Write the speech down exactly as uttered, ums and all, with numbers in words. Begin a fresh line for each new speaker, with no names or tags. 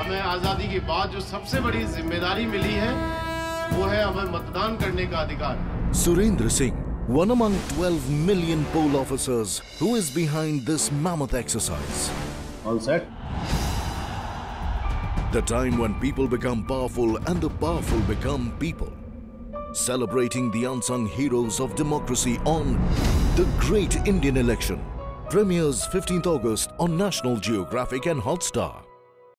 हमें आज़ादी के बाद जो सबसे बड़ी जिम्मेदारी मिली है वो है हमें मतदान करने का अधिकार।
Surendra Singh, one among twelve million poll officers who is behind this mammoth exercise.
All set?
The time when people become powerful and the powerful become people. Celebrating the unsung heroes of democracy on The Great Indian Election. Premieres fifteenth August on National Geographic and Hotstar.